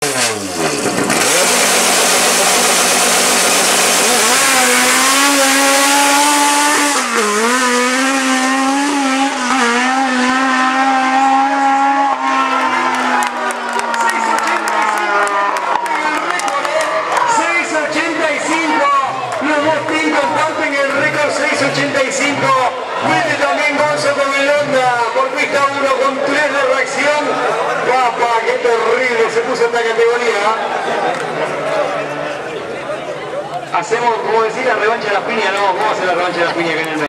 Vete también Gonzo con el Honda, por pista 1 con 3 de reacción. Capa, qué terrible se puso esta categoría. Hacemos, como decir, la revancha de las piñas, no, vamos a hacer la revancha de las piñas que en el